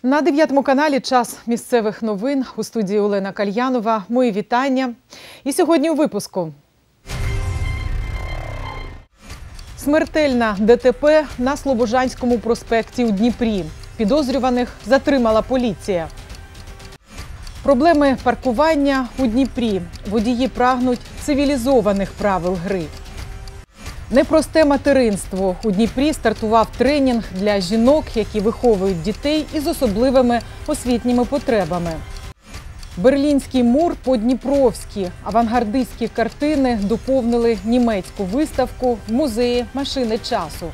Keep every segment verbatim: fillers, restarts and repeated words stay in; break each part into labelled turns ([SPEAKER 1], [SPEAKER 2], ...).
[SPEAKER 1] На дев'ятому каналі час місцевих новин. У студії Олена Кальянова. Мої вітання. І сьогодні у випуску. Смертельна ДТП на Слобожанському проспекті у Дніпрі. Підозрюваних затримала поліція. Проблеми паркування у Дніпрі. Водії прагнуть цивілізованих правил гри. Непросте материнство. У Дніпрі стартував тренінг для жінок, які виховують дітей із особливими освітніми потребами. Берлінський мур по-дніпровськи. Авангардистські картини доповнили німецьку виставку в музеї машини часу.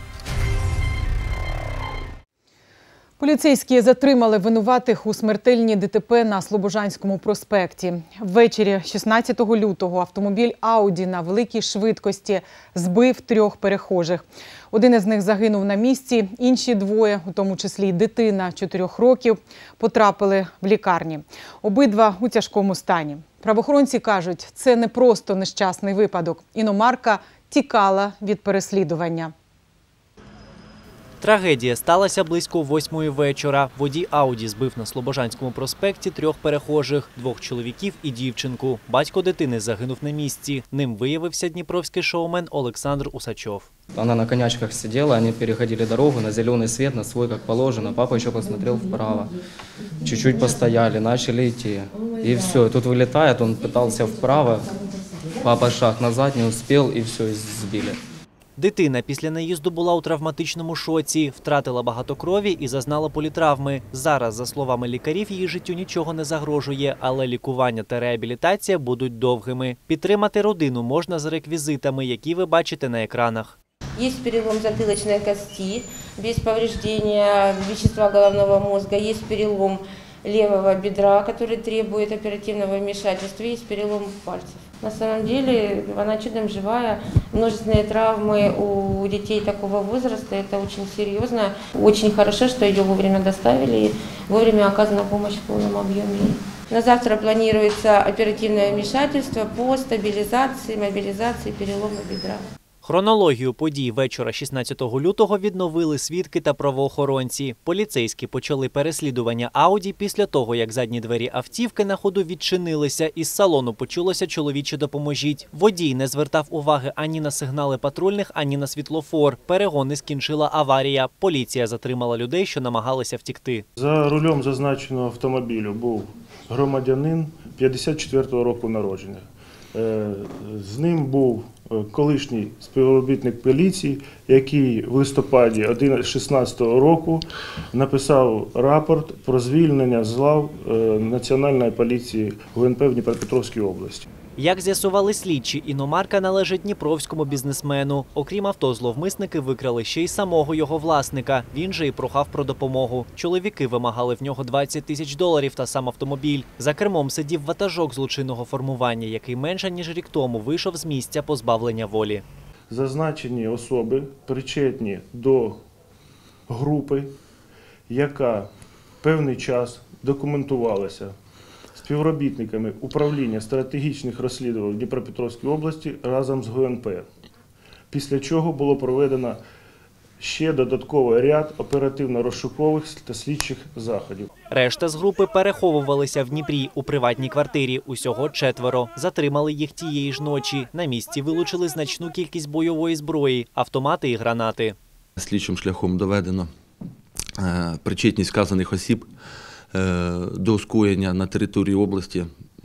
[SPEAKER 1] Поліцейські затримали винуватих у смертельній ДТП на Слобожанському проспекті. Ввечері шістнадцятого лютого автомобіль «Ауді» на великій швидкості збив трьох перехожих. Один із них загинув на місці, інші двоє, у тому числі й дитина чотирьох років, потрапили в лікарні. Обидва у тяжкому стані. Правоохоронці кажуть, це не просто нещасний випадок. Іномарка тікала від переслідування.
[SPEAKER 2] Трагедія сталася близько восьмої вечора. Водій «Ауді» збив на Слобожанському проспекті трьох перехожих – двох чоловіків і дівчинку. Батько дитини загинув на місці. Ним виявився дніпровський шоумен Олександр Усачов.
[SPEAKER 3] Она на конячках сидела, они переходили дорогу на зеленый свет, на свой, как положено. Папа еще посмотрел вправо. Чуть-чуть постояли, начали идти. И все, и тут вылетает, он пытался вправо. Папа шаг назад не успел, и все, и сбили.
[SPEAKER 2] Дитина після наїзду була у травматичному шоці, втратила багато крові і зазнала політравми. Зараз, за словами лікарів, її життю нічого не загрожує, але лікування та реабілітація будуть довгими. Підтримати родину можна за реквізитами, які ви бачите на екранах.
[SPEAKER 4] Есть перелом затылочной кости без повреждения вещества головного мозга, есть перелом левого бедра, который требует оперативного вмешательства, есть перелом пальцев. На самом деле она чудом живая. Множественные травмы у детей такого возраста – это очень серьезно. Очень хорошо, что ее вовремя доставили и вовремя оказана помощь в полном объеме. На завтра планируется оперативное вмешательство по стабилизации, мобилизации перелома бедра.
[SPEAKER 2] Хронологію подій вечора шістнадцятого лютого відновили свідки та правоохоронці. Поліцейські почали переслідування «Ауді» після того, як задні двері автівки на ходу відчинилися. Із салону почулося чоловіче «допоможіть». Водій не звертав уваги ані на сигнали патрульних, ані на світлофор. Перегони скінчила аварія. Поліція затримала людей, що намагалися втікти.
[SPEAKER 5] За рулем зазначеного автомобілю був громадянин п'ятдесят четвертого року народження. З ним був колишній співробітник поліції, який в листопаді дві тисячі шістнадцятого року написав рапорт про звільнення з лав Національної поліції ГУНП в Дніпропетровській області.
[SPEAKER 2] Як з'ясували слідчі, іномарка належить дніпровському бізнесмену. Окрім авто, зловмисники викрали ще й самого його власника. Він же і прохав про допомогу. Чоловіки вимагали в нього двадцять тисяч доларів та сам автомобіль. За кермом сидів ватажок злочинного формування, який менше ніж рік тому вийшов з місця позбавлення волі.
[SPEAKER 5] Зазначені особи причетні до групи, яка певний час документувалася співробітниками управління стратегічних розслідувань Дніпропетровській області разом з ГУНП. Після чого було проведено ще додатковий ряд оперативно-розшукових та слідчих заходів.
[SPEAKER 2] Решта з групи переховувалися в Дніпрі у приватній квартирі. Усього четверо. Затримали їх тієї ж ночі. На місці вилучили значну кількість бойової зброї, автомати і гранати.
[SPEAKER 6] Слідчим шляхом доведено причетність вказаних осіб до скоєння на території області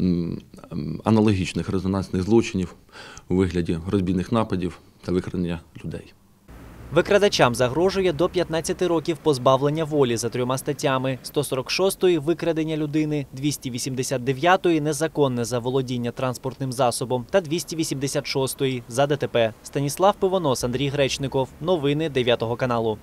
[SPEAKER 6] аналогічних резонансних злочинів у вигляді розбійних нападів та викрадення людей.
[SPEAKER 2] Викрадачам загрожує до п'ятнадцяти років позбавлення волі за трьома статтями – сто сорок шостої – викрадення людини, двісті вісімдесят дев'ятої – незаконне заволодіння транспортним засобом та двісті вісімдесят шостої – за ДТП. Станіслав Пивонос, Андрій Гречников. Новини дев'ятого каналу.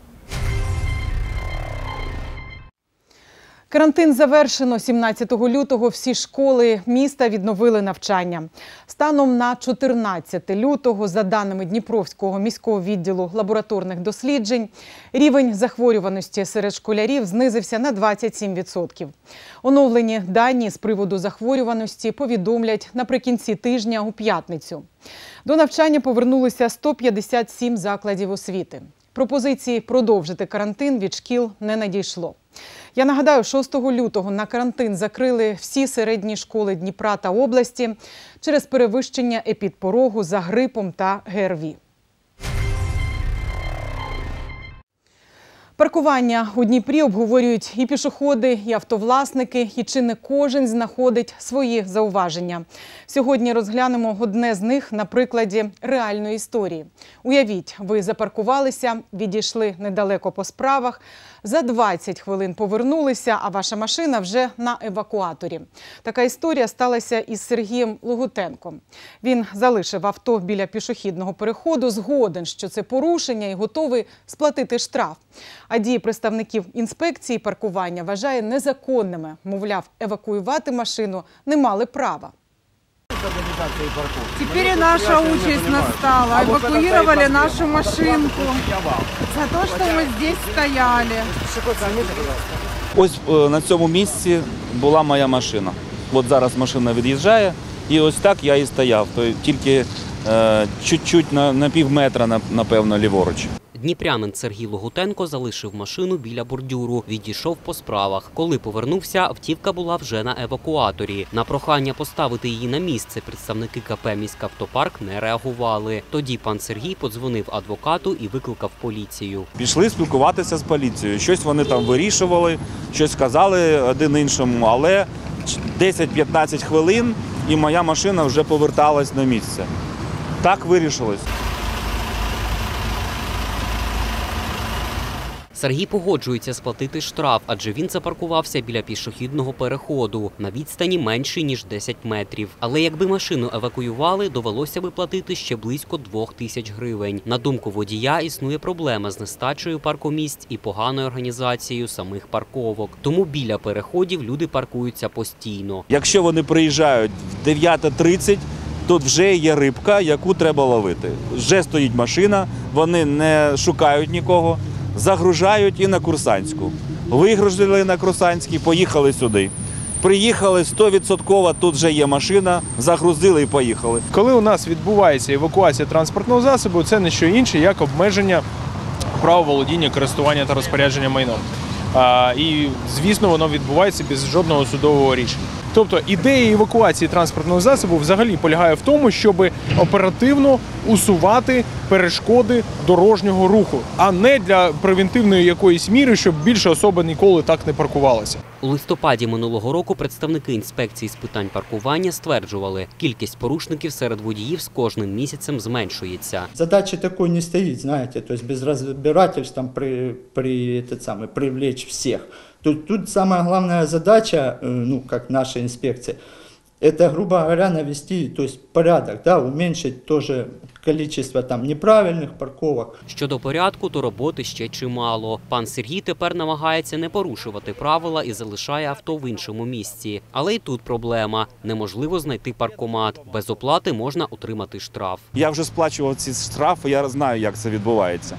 [SPEAKER 1] Карантин завершено. сімнадцятого лютого всі школи міста відновили навчання. Станом на чотирнадцяте лютого, за даними Дніпровського міського відділу лабораторних досліджень, рівень захворюваності серед школярів знизився на двадцять сім відсотків. Оновлені дані з приводу захворюваності повідомлять наприкінці тижня у п'ятницю. До навчання повернулися сто п'ятдесят сім закладів освіти. Пропозиції продовжити карантин від шкіл не надійшло. Я нагадаю, шостого лютого на карантин закрили всі середні школи Дніпра та області через перевищення епідпорогу за грипом та ГРВІ. Паркування у Дніпрі обговорюють і пішоходи, і автовласники, і чи не кожен знаходить свої зауваження. Сьогодні розглянемо одне з них на прикладі реальної історії. Уявіть, ви запаркувалися, відійшли недалеко по справах, за двадцять хвилин повернулися, а ваша машина вже на евакуаторі. Така історія сталася із Сергієм Логутенком. Він залишив авто біля пішохідного переходу, згоден, що це порушення і готовий сплатити штраф. А дії представників інспекції паркування вважає незаконними. Мовляв, евакуювати машину не мали права.
[SPEAKER 7] Теперь и наша участь настала. Эвакуировали нашу машинку за то, что мы здесь стояли.
[SPEAKER 8] Ось е, на цьому місці була моя машина. От зараз машина від'їжджає, і ось так я і стояв. То тільки е, чуть-чуть на, на пів метра, напевно, ліворуч.
[SPEAKER 9] Дніпрянин Сергій Логутенко залишив машину біля бордюру, відійшов по справах. Коли повернувся, автівка була вже на евакуаторі. На прохання поставити її на місце представники КП «Міськавтопарк» не реагували. Тоді пан Сергій подзвонив адвокату і викликав поліцію.
[SPEAKER 8] Пішли спілкуватися з поліцією. Щось вони там вирішували, щось сказали один іншому, але десять-п'ятнадцять хвилин і моя машина вже поверталась на місце. Так вирішилось.
[SPEAKER 9] Сергій погоджується сплатити штраф, адже він запаркувався біля пішохідного переходу на відстані менше, ніж десять метрів. Але якби машину евакуювали, довелося би платити ще близько двох тисяч гривень. На думку водія, існує проблема з нестачею паркомісць і поганою організацією самих парковок. Тому біля переходів люди паркуються постійно.
[SPEAKER 8] Якщо вони приїжджають в дев'ята тридцять, тут вже є рибка, яку треба ловити. Вже стоїть машина, вони не шукають нікого. Загружають і на Курсанську. Вигрузили на Курсанській, поїхали сюди. Приїхали, сто відсотків тут вже є машина, загрузили і поїхали.
[SPEAKER 10] Коли у нас відбувається евакуація транспортного засобу, це не що інше, як обмеження права володіння, користування та розпорядження майном. А, і, звісно, воно відбувається без жодного судового рішення. Тобто ідея евакуації транспортного засобу взагалі полягає в тому, щоб оперативно усувати перешкоди дорожнього руху, а не для превентивної якоїсь міри, щоб більше особа ніколи так не паркувалася.
[SPEAKER 9] У листопаді минулого року представники інспекції з питань паркування стверджували, кількість порушників серед водіїв з кожним місяцем зменшується.
[SPEAKER 11] Задача такой не стоит, знаете, то есть без разбирательств там при, при, этот самый, привлечь всех. Тут, тут самая главная задача, ну, как наша инспекция, это, грубо говоря, навести, то есть порядок, да, уменьшить тоже количество там неправильних парковок.
[SPEAKER 9] Щодо порядку, то роботи ще чимало. Пан Сергій тепер намагається не порушувати правила і залишає авто в іншому місці. Але й тут проблема. Неможливо знайти паркомат. Без оплати можна отримати штраф.
[SPEAKER 8] Я вже сплачував ці штрафи, я знаю, як це відбувається.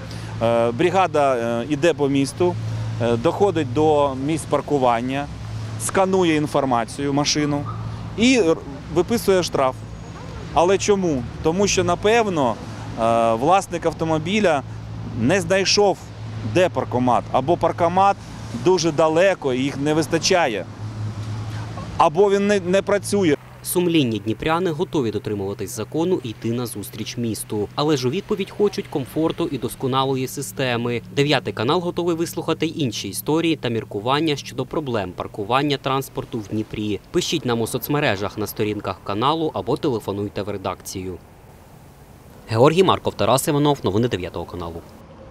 [SPEAKER 8] Бригада йде по місту, доходить до місць паркування, сканує інформацію, машину і виписує штраф. Але чому? Тому що, напевно, власник автомобіля не знайшов, де паркомат. Або паркомат дуже далеко, і їх не вистачає. Або він не, не працює.
[SPEAKER 9] Сумлінні дніпряни готові дотримуватись закону і йти назустріч місту. Але ж у відповідь хочуть комфорту і досконалої системи. Дев'ятий канал готовий вислухати й інші історії та міркування щодо проблем паркування транспорту в Дніпрі. Пишіть нам у соцмережах на сторінках каналу або телефонуйте в редакцію. Георгій Марков, Тарас Іванов. Новини дев'ятого каналу.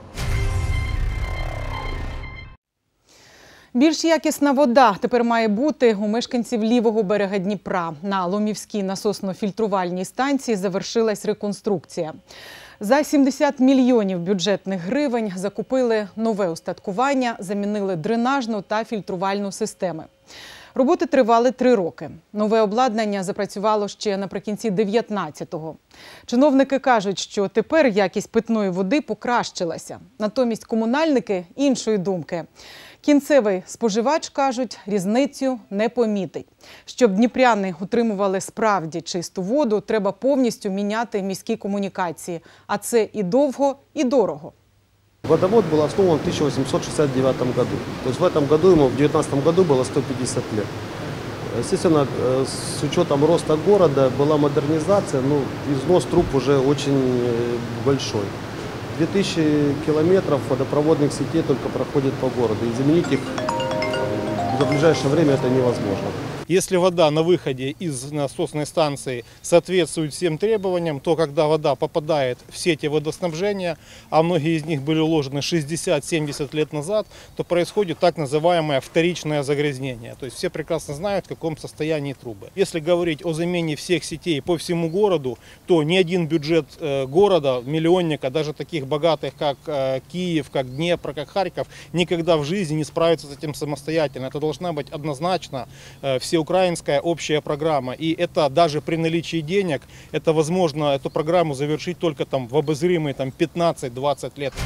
[SPEAKER 1] Більш якісна вода тепер має бути у мешканців лівого берега Дніпра. На Ломівській насосно-фільтрувальній станції завершилась реконструкція. За сімдесят мільйонів бюджетних гривень закупили нове устаткування, замінили дренажну та фільтрувальну системи. Роботи тривали три роки. Нове обладнання запрацювало ще наприкінці дев'ятнадцятого. Чиновники кажуть, що тепер якість питної води покращилася. Натомість комунальники іншої думки. Кінцевий споживач, кажуть, різницю не помітить. Щоб дніпряни отримували справді чисту воду, треба повністю міняти міські комунікації. А це і довго, і дорого.
[SPEAKER 12] Водовод был основан в тысяча восемьсот шестьдесят девятом году. То есть в этом году ему, в две тысячи девятнадцатом году было сто пятьдесят лет. Естественно, с учетом роста города была модернизация, но износ труб уже очень большой. две тысячи километров водопроводных сетей только проходит по городу, и заменить их за ближайшее время это невозможно.
[SPEAKER 13] Если вода на выходе из насосной станции соответствует всем требованиям, то когда вода попадает в сети водоснабжения, а многие из них были уложены шестьдесят-семьдесят лет назад, то происходит так называемое вторичное загрязнение. То есть все прекрасно знают, в каком состоянии трубы. Если говорить о замене всех сетей по всему городу, то ни один бюджет города, миллионника, даже таких богатых, как Киев, как Днепр, как Харьков, никогда в жизни не справится с этим самостоятельно. Это должна быть однозначно все украинская общая программа, и это даже при наличии денег, это возможно эту программу завершить только там в обозримые там пятнадцать-двадцать лет.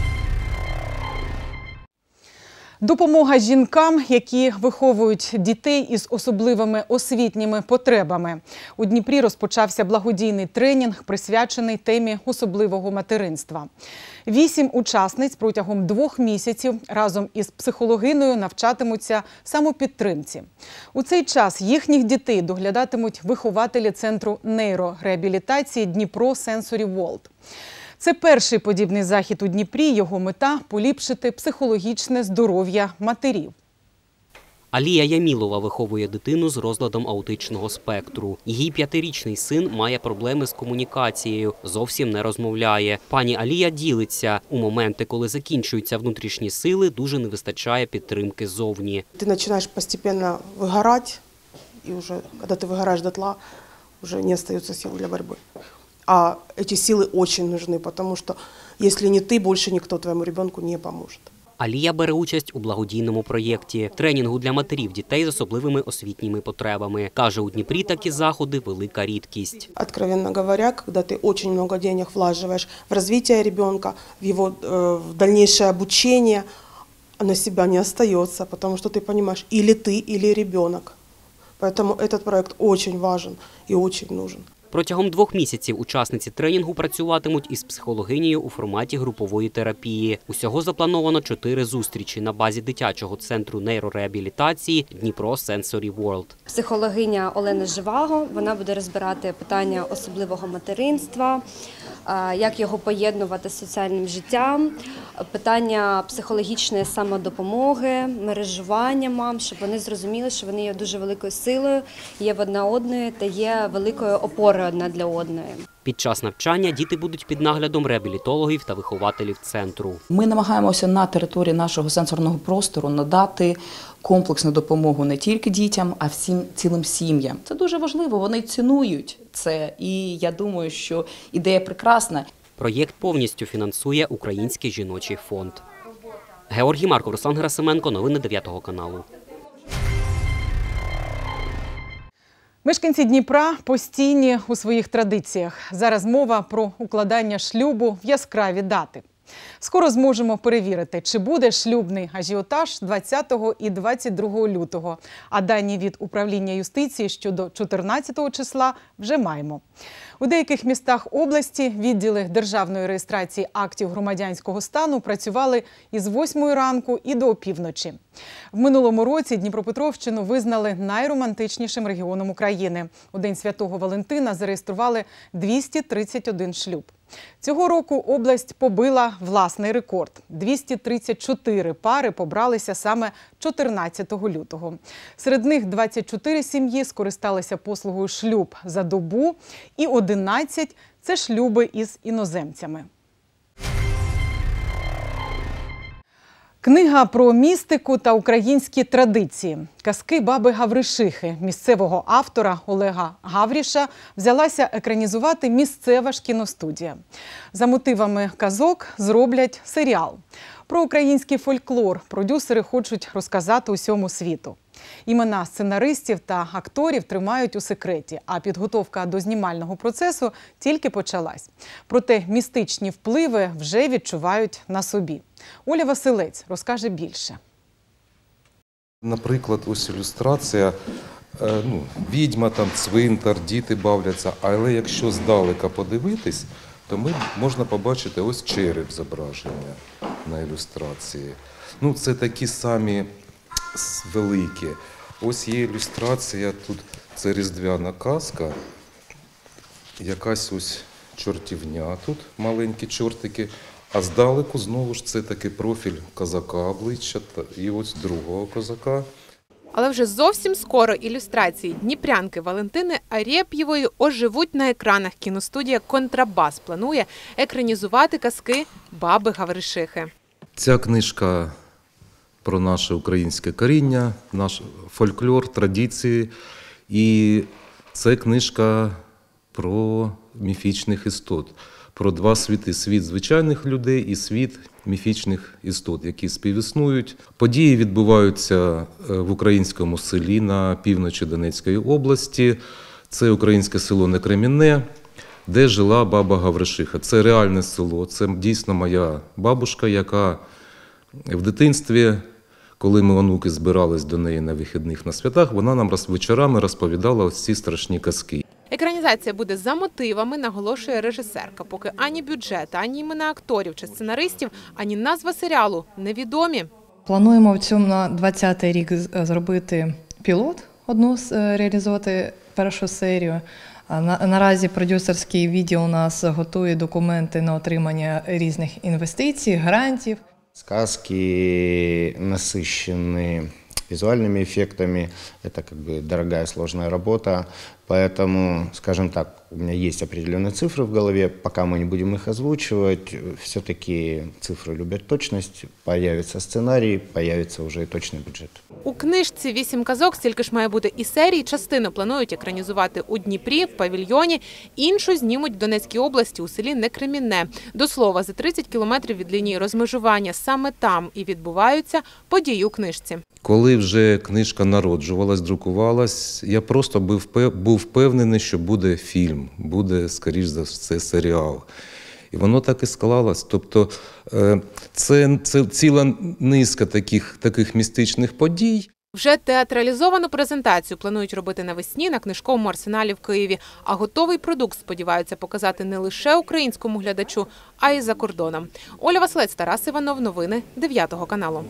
[SPEAKER 1] Допомога жінкам, які виховують дітей із особливими освітніми потребами. У Дніпрі розпочався благодійний тренінг, присвячений темі особливого материнства. Вісім учасниць протягом двох місяців разом із психологиною навчатимуться самопідтримці. У цей час їхніх дітей доглядатимуть вихователі Центру нейрореабілітації Дніпро Sensory World. Це перший подібний захід у Дніпрі. Його мета – поліпшити психологічне здоров'я матерів.
[SPEAKER 9] Алія Ямілова виховує дитину з розладом аутичного спектру. Її п'ятирічний син має проблеми з комунікацією, зовсім не розмовляє. Пані Алія ділиться. У моменти, коли закінчуються внутрішні сили, дуже не вистачає підтримки зовні.
[SPEAKER 14] Ти починаєш постійно вигорати, і вже, коли ти вигораєш дотла, вже не залишається сил для боротьби. А эти силы очень нужны, потому что если не ты, больше никто твоему ребенку не поможет.
[SPEAKER 9] Алія бере участь у благодійному проєкті – тренінгу для матерів дітей з особливими освітніми потребами. Каже, у Дніпрі такі заходи – велика рідкість.
[SPEAKER 14] Откровенно говоря, когда ты очень много денег влаживаешь в развитие ребенка, в его э, в дальнейшее обучение, на себя не остается, потому что ты понимаешь, или ты, или ребенок. Поэтому этот проект очень важен и очень нужен.
[SPEAKER 9] Протягом двох місяців учасниці тренінгу працюватимуть із психологинею у форматі групової терапії. Усього заплановано чотири зустрічі на базі дитячого центру нейрореабілітації Дніпро Sensory World.
[SPEAKER 15] Психологиня Олена Живаго, вона буде розбирати питання особливого материнства, як його поєднувати з соціальним життям, питання психологічної самодопомоги, мережування мам, щоб вони зрозуміли, що вони є дуже великою силою, є в одна одної та є великою опорою одна для одної.
[SPEAKER 9] Під час навчання діти будуть під наглядом реабілітологів та вихователів центру.
[SPEAKER 16] Ми намагаємося на території нашого сенсорного простору надати комплексну допомогу не тільки дітям, а всім цілим сім'ям. Це дуже важливо, вони цінують це, і я думаю, що ідея прекрасна.
[SPEAKER 9] Проєкт повністю фінансує Український жіночий фонд. Георгій Марков, Руслан Герасименко, новини дев'ятого каналу.
[SPEAKER 1] Мешканці Дніпра постійні у своїх традиціях. Зараз мова про укладання шлюбу в яскраві дати. Скоро зможемо перевірити, чи буде шлюбний ажіотаж двадцятого і двадцять другого лютого. А дані від управління юстиції щодо чотирнадцятого числа вже маємо. У деяких містах області відділи державної реєстрації актів громадянського стану працювали із восьмої ранку і до опівночі. В минулому році Дніпропетровщину визнали найромантичнішим регіоном України. У День Святого Валентина зареєстрували двісті тридцять один шлюб. Цього року область побила власний рекорд. двісті тридцять чотири пари побралися саме чотирнадцятого лютого. Серед них двадцять чотири сім'ї скористалися послугою шлюб за добу і одинадцять – це шлюби із іноземцями. Книга про містику та українські традиції. Казки баби Гавришихи місцевого автора Олега Гавріша взялася екранізувати місцева ж кіностудія. За мотивами казок зроблять серіал. Про український фольклор продюсери хочуть розказати усьому світу. Імена сценаристів та акторів тримають у секреті, а підготовка до знімального процесу тільки почалась. Проте містичні впливи вже відчувають на собі. Оля Василець розкаже більше.
[SPEAKER 17] Наприклад, ось ілюстрація, ну, відьма, там, цвинтар, діти бавляться, але якщо здалека подивитись, то ми можна побачити ось череп зображення на ілюстрації. Ну, це такі самі великі. Ось є ілюстрація, тут це різдвяна казка, якась ось чортівня тут, маленькі чортики, а здалеку знову ж це такий профіль козака обличчя і ось другого козака.
[SPEAKER 18] Але вже зовсім скоро ілюстрації дніпрянки Валентини Арєп'євої оживуть на екранах. Кіностудія «Контрабас» планує екранізувати казки баби Гавришихи.
[SPEAKER 17] Ця книжка про наше українське коріння, наш фольклор, традиції. І це книжка про міфічних істот, про два світи – світ звичайних людей і світ міфічних істот, які співіснують. Події відбуваються в українському селі на півночі Донецької області. Це українське село Некремінне, де жила баба Гавришиха. Це реальне село, це дійсно моя бабушка, яка в дитинстві, коли ми, онуки, збирались до неї на вихідних, на святах, вона нам вечорами розповідала ось ці страшні казки.
[SPEAKER 18] Екранізація буде за мотивами, наголошує режисерка. Поки ані бюджет, ані імена акторів чи сценаристів, ані назва серіалу невідомі.
[SPEAKER 19] Плануємо в цьому на двадцятий рік зробити пілот, одну реалізувати першу серію. На, наразі продюсерський відділ у нас готує документи на отримання різних інвестицій, грантів.
[SPEAKER 20] Сказки насыщены визуальными эффектами. Это как бы дорогая, сложная работа. Поэтому, скажем так, у меня есть определенные цифры в голове. Пока мы не будем их озвучивать, все-таки цифры любят точность. Появится сценарий, появится уже и точный бюджет.
[SPEAKER 18] У книжці «Вісім казок» стільки ж має бути і серій. Частину планують екранізувати у Дніпрі, в павільйоні. Іншу знімуть в Донецькій області, у селі Некремінне. До слова, за тридцять кілометрів від лінії розмежування саме там і відбуваються події у книжці.
[SPEAKER 17] Коли вже книжка народжувалась, друкувалась, я просто був впевнений, що буде фільм, буде, скоріш за все, серіал. І воно так і склалось. Тобто це, це ціла низка таких, таких містичних подій.
[SPEAKER 18] Вже театралізовану презентацію планують робити навесні на книжковому арсеналі в Києві. А готовий продукт сподіваються показати не лише українському глядачу, а й за кордоном. Оля Василець, Тарас Іванов. Новини дев'ятого каналу.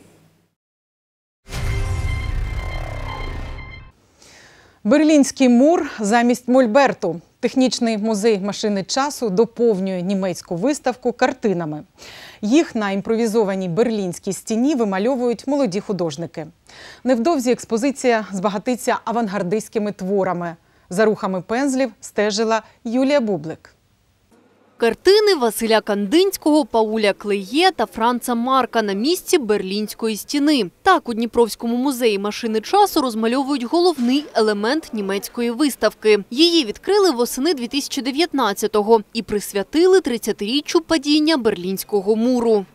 [SPEAKER 1] Берлінський мур замість мольберту. Технічний музей машини часу доповнює німецьку виставку картинами. Їх на імпровізованій берлінській стіні вимальовують молоді художники. Невдовзі експозиція збагатиться авангардистськими творами. За рухами пензлів стежила Юлія Бублик.
[SPEAKER 21] Картини Василя Кандинського, Пауля Клеє та Франца Марка на місці Берлінської стіни. Так у Дніпровському музеї машини часу розмальовують головний елемент німецької виставки. Її відкрили восени дві тисячі дев'ятнадцятого і присвятили тридцятиріччю падіння Берлінського муру.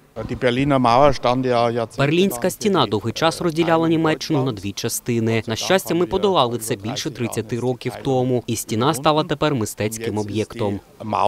[SPEAKER 9] Берлінська стіна довгий час розділяла Німеччину на дві частини. На щастя, ми подолали це більше тридцяти років тому. І стіна стала тепер мистецьким об'єктом.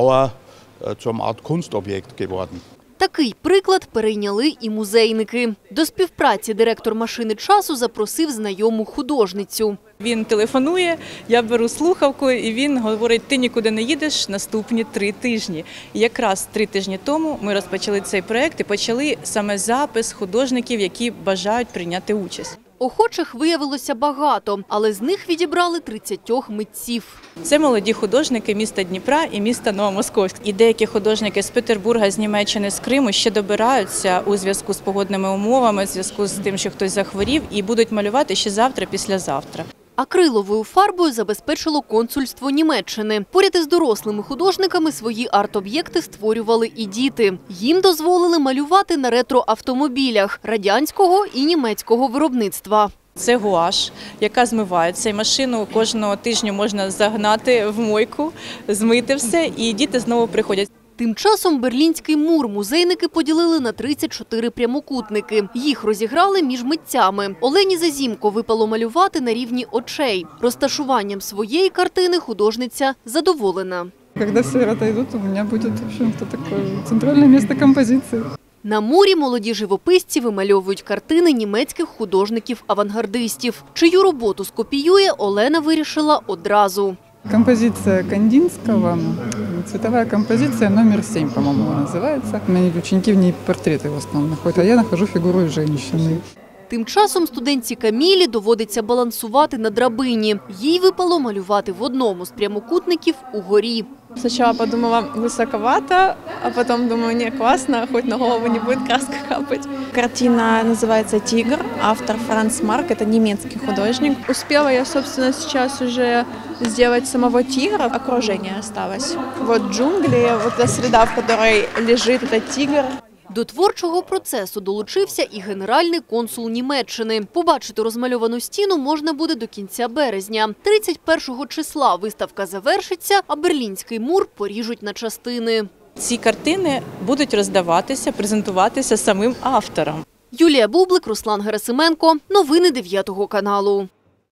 [SPEAKER 21] Такий приклад перейняли і музейники. До співпраці директор машини часу запросив знайому художницю.
[SPEAKER 22] Він телефонує, я беру слухавку і він говорить, ти нікуди не їдеш наступні три тижні. І якраз три тижні тому ми розпочали цей проєкт і почали саме запис художників, які бажають прийняти участь.
[SPEAKER 21] Охочих виявилося багато, але з них відібрали тридцять митців.
[SPEAKER 22] Це молоді художники міста Дніпра і міста Новомосковськ. І деякі художники з Петербурга, з Німеччини, з Криму ще добираються у зв'язку з погодними умовами, у зв'язку з тим, що хтось захворів, і будуть малювати ще завтра, післязавтра.
[SPEAKER 21] Акриловою фарбою забезпечило консульство Німеччини. Поряд із дорослими художниками свої арт-об'єкти створювали і діти. Їм дозволили малювати на ретро-автомобілях радянського і німецького виробництва.
[SPEAKER 22] Це гуаш, яка змивається. І машину кожного тижня можна загнати в мойку, змити все, і діти знову приходять.
[SPEAKER 21] Тим часом Берлінський мур музейники поділили на тридцять чотири прямокутники. Їх розіграли між митцями. Олені Зазімко випало малювати на рівні очей. Розташуванням своєї картини художниця задоволена.
[SPEAKER 23] Коли всі розійдуть, у мене буде таке центральне місце композиції.
[SPEAKER 21] На мурі молоді живописці вимальовують картини німецьких художників-авангардистів. Чию роботу скопіює, Олена вирішила одразу.
[SPEAKER 23] Композиция Кандинского, цветовая композиция номер семь, по-моему, называется. Мои ученики в ней портреты в основном находят, а я нахожу фигуру женщины.
[SPEAKER 21] Тим часом студентці Камілі доводиться балансувати на драбині. Їй випало малювати в одному з прямокутників угорі.
[SPEAKER 3] Сначала подумала высоковато, а потом думаю, не, классно, хоть на голову не будет краска капать. Картина называется «Тигр», автор Франц Марк, это немецкий художник. Успела я, собственно, сейчас уже сделать самого тигра, окружение осталось. Вот джунгли, вот та среда, в которой лежит этот тигр.
[SPEAKER 21] До творчого процесу долучився і генеральний консул Німеччини. Побачити розмальовану стіну можна буде до кінця березня. тридцять першого числа виставка завершиться, а Берлінський мур поріжуть на частини.
[SPEAKER 22] Ці картини будуть роздаватися, презентуватися самим автором.
[SPEAKER 21] Юлія Бублик, Руслан Герасименко. Новини дев'ятого каналу.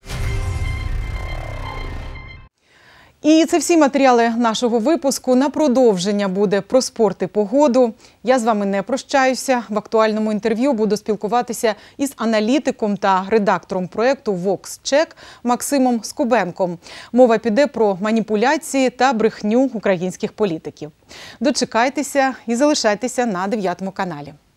[SPEAKER 1] І це всі матеріали нашого випуску. На продовження буде про спорт і погоду. Я з вами не прощаюся. В актуальному інтерв'ю буду спілкуватися із аналітиком та редактором проєкту «VoxCheck» Максимом Скубенком. Мова піде про маніпуляції та брехню українських політиків. Дочекайтеся і залишайтеся на дев'ятому каналі.